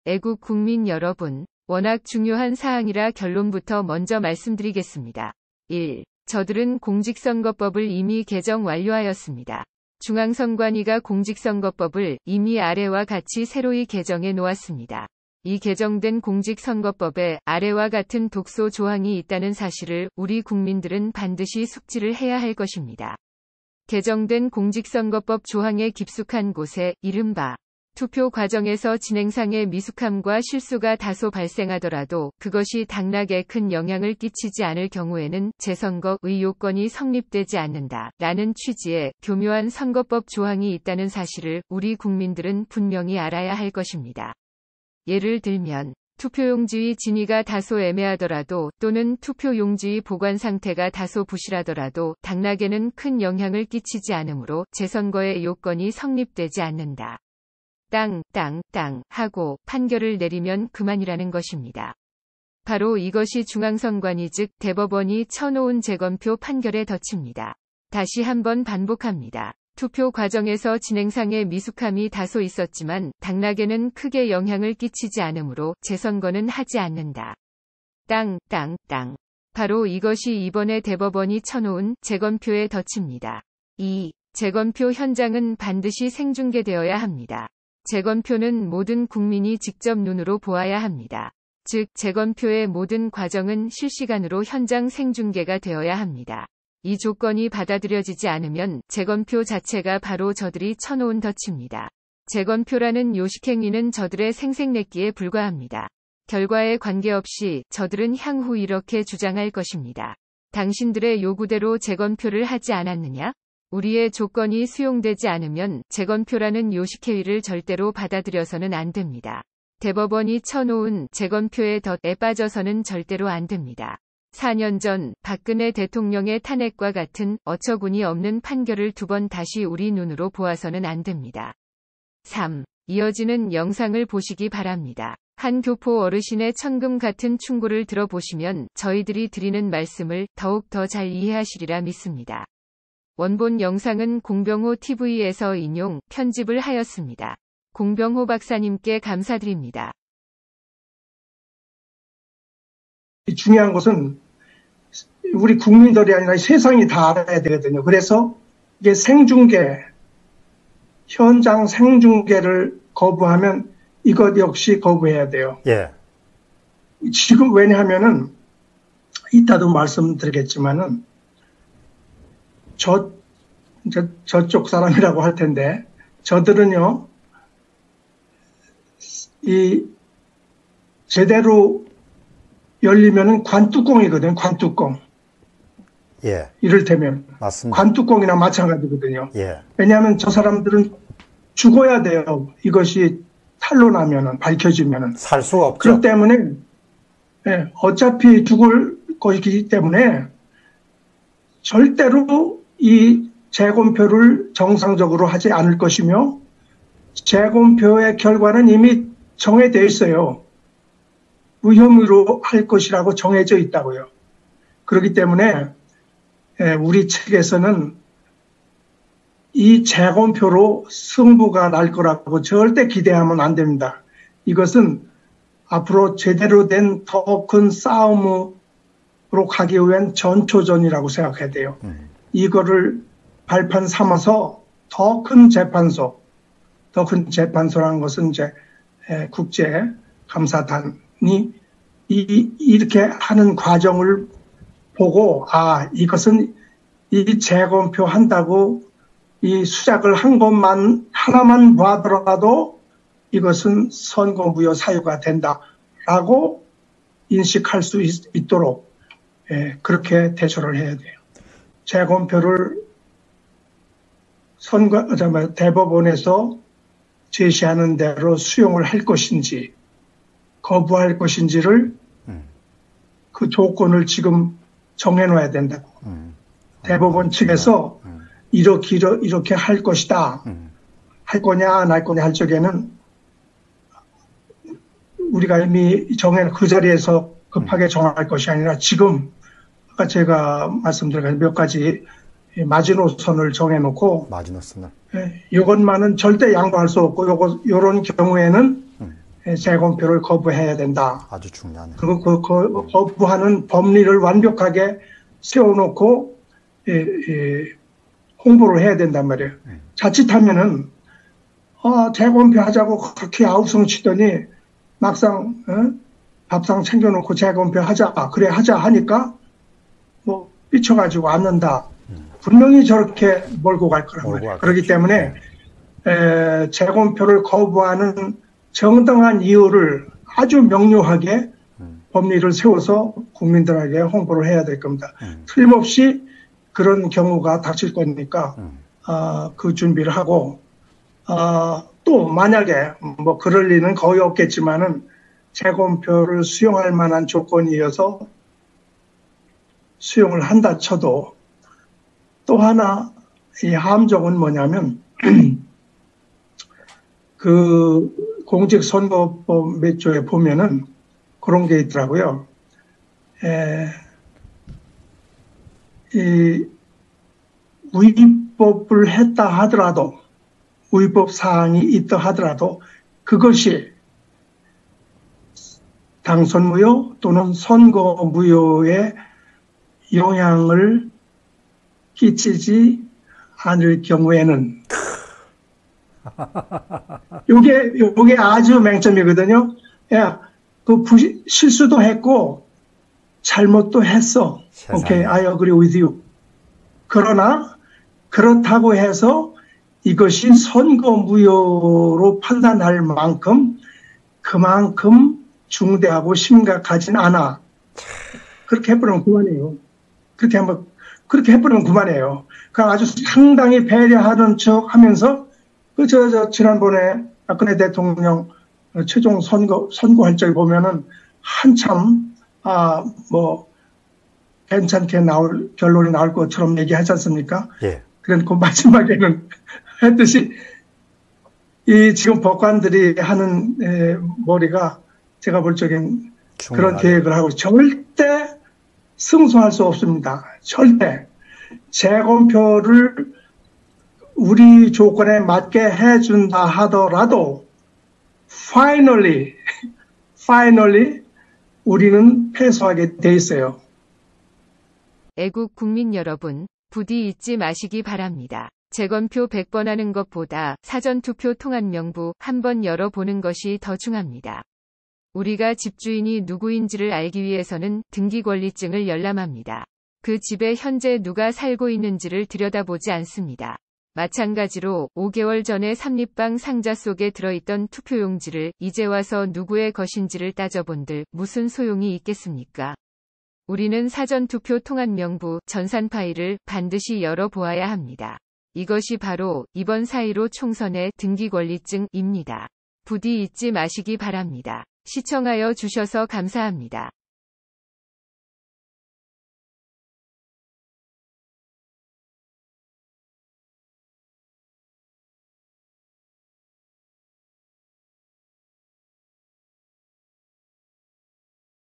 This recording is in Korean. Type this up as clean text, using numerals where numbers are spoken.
애국 국민 여러분, 워낙 중요한 사항이라 결론부터 먼저 말씀드리겠습니다. 1. 저들은 공직선거법을 이미 개정 완료하였습니다. 중앙선관위가 공직선거법을 이미 아래와 같이 새로이 개정해 놓았습니다. 이 개정된 공직선거법에 아래와 같은 독소 조항이 있다는 사실을 우리 국민들은 반드시 숙지를 해야 할 것입니다. 개정된 공직선거법 조항의 깊숙한 곳에 이른바 투표 과정에서 진행상의 미숙함과 실수가 다소 발생하더라도 그것이 당락에 큰 영향을 끼치지 않을 경우에는 재선거의 요건이 성립되지 않는다 라는 취지의 교묘한 선거법 조항이 있다는 사실을 우리 국민들은 분명히 알아야 할 것입니다. 예를 들면 투표용지의 진위가 다소 애매하더라도 또는 투표용지의 보관 상태가 다소 부실하더라도 당락에는 큰 영향을 끼치지 않으므로 재선거의 요건이 성립되지 않는다. 땅 하고 판결을 내리면 그만이라는 것입니다. 바로 이것이 중앙선관위 즉 대법원이 쳐놓은 재검표 판결의 덫입니다. 다시 한번 반복합니다. 투표 과정에서 진행상의 미숙함이 다소 있었지만 당락에는 크게 영향을 끼치지 않으므로 재선거는 하지 않는다. 땅. 바로 이것이 이번에 대법원이 쳐놓은 재검표의 덫입니다. 2. 재검표 현장은 반드시 생중계되어야 합니다. 재검표는 모든 국민이 직접 눈으로 보아야 합니다. 즉, 재검표의 모든 과정은 실시간으로 현장 생중계가 되어야 합니다. 이 조건이 받아들여지지 않으면 재검표 자체가 바로 저들이 쳐놓은 덫입니다. 재검표라는 요식행위는 저들의 생색내기에 불과합니다. 결과에 관계없이 저들은 향후 이렇게 주장할 것입니다. 당신들의 요구대로 재검표를 하지 않았느냐? 우리의 조건이 수용되지 않으면 재검표라는 요식행위를 절대로 받아들여서는 안 됩니다. 대법원이 쳐놓은 재검표의 덫에 빠져서는 절대로 안 됩니다. 4년 전 박근혜 대통령의 탄핵과 같은 어처구니 없는 판결을 두 번 다시 우리 눈으로 보아서는 안 됩니다. 3. 이어지는 영상을 보시기 바랍니다. 한 교포 어르신의 천금 같은 충고를 들어보시면 저희들이 드리는 말씀을 더욱 더 잘 이해하시리라 믿습니다. 원본 영상은 공병호 TV에서 인용, 편집을 하였습니다. 공병호 박사님께 감사드립니다. 중요한 것은 우리 국민들이 아니라 세상이 다 알아야 되거든요. 그래서 이게 생중계, 현장 생중계를 거부하면 이것 역시 거부해야 돼요. 예. 지금 왜냐하면은 이따도 말씀드리겠지만은 저쪽 사람이라고 할 텐데 저들은요 이 제대로 열리면은 관뚜껑이거든요. 관뚜껑. 예. 이를테면 맞습니다. 관뚜껑이나 마찬가지거든요. 예. 왜냐하면 저 사람들은 죽어야 돼요. 이것이 탄로나면은 밝혀지면은 살 수가 없죠. 그렇기 때문에 예, 어차피 죽을 것이기 때문에 절대로 이 재검표를 정상적으로 하지 않을 것이며 재검표의 결과는 이미 정해져 있어요. 무혐의로 할 것이라고 정해져 있다고요. 그렇기 때문에 우리 측에서는 이 재검표로 승부가 날 거라고 절대 기대하면 안 됩니다. 이것은 앞으로 제대로 된 더 큰 싸움으로 가기 위한 전초전이라고 생각해야 돼요. 이거를 발판 삼아서 더 큰 재판소라는 것은 이제 국제 감사단이 이렇게 하는 과정을 보고 이것은 이 재검표 한다고 이 수작을 한 것만 하나만 봐더라도 이것은 선거무효 사유가 된다라고 인식할 수 있도록 그렇게 대처를 해야 돼요. 재검표를 대법원에서 제시하는 대로 수용을 할 것인지 거부할 것인지를 그 조건을 지금 정해놔야 된다고. 대법원 측에서 이렇게 할 것이다. 할 거냐 안 할 거냐 할 적에는 우리가 이미 그 자리에서 급하게 정할 것이 아니라 지금 아까 제가 말씀드린 몇 가지 마지노선을 정해놓고 마지노선을 이것만은 절대 양보할 수 없고 요런 경우에는 재검표를 거부해야 된다. 아주 중요하네요. 그리고 그 거부하는 법리를 완벽하게 세워놓고 홍보를 해야 된단 말이에요. 자칫하면은 재검표 하자고 그렇게 아우성 치더니 막상 밥상 챙겨놓고 재검표 하자, 그래 하자 하니까 뭐 삐쳐가지고 앉는다. 분명히 저렇게 몰고 갈 거란 말이에요. 그렇기 때문에 재검표를 거부하는 정당한 이유를 아주 명료하게 법리를 세워서 국민들에게 홍보를 해야 될 겁니다. 틀림없이 그런 경우가 닥칠 거니까 그 준비를 하고 또 만약에 뭐 그럴 리는 거의 없겠지만은 재검표를 수용할 만한 조건이어서 수용을 한다 쳐도 또 하나 이 함정은 뭐냐면 그 공직선거법 몇 조에 보면은 그런 게 있더라고요. 이 위법을 했다 하더라도 위법 사항이 있다 하더라도 그것이 당선 무효 또는 선거 무효에 영향을 끼치지 않을 경우에는 요게 아주 맹점이거든요. 야, 그 실수도 했고 잘못도 했어. 오케이, I agree with you. 그러나 그렇다고 해서 이것이 선거 무효로 판단할 만큼 그만큼 중대하고 심각하진 않아. 그렇게 해버리면 그만이에요. 그렇게 해버리면 그만이에요. 그 아주 상당히 배려하는 척 하면서 지난번에 박근혜 대통령 최종 선고할 적에 보면은 한참, 괜찮게 결론이 나올 것처럼 얘기하지 않습니까? 예. 그러니까 마지막에는 했듯이, 지금 법관들이 하는 머리가 제가 볼 적엔 그런 계획을 하고 절대 승소할 수 없습니다. 절대. 재검표를 우리 조건에 맞게 해준다 하더라도 finally 우리는 패소하게 돼 있어요. 애국 국민 여러분, 부디 잊지 마시기 바랍니다. 재검표 100번 하는 것보다 사전투표 통합 명부 한번 열어보는 것이 더 중요합니다. 우리가 집주인이 누구인지를 알기 위해서는 등기권리증을 열람합니다. 그 집에 현재 누가 살고 있는지를 들여다보지 않습니다. 마찬가지로 5개월 전에 삼립방 상자 속에 들어있던 투표용지를 이제 와서 누구의 것인지를 따져본들 무슨 소용이 있겠습니까? 우리는 사전투표 통합 명부 전산 파일을 반드시 열어보아야 합니다. 이것이 바로 이번 4.15 총선의 등기권리증입니다. 부디 잊지 마시기 바랍니다. 시청하여 주셔서 감사합니다.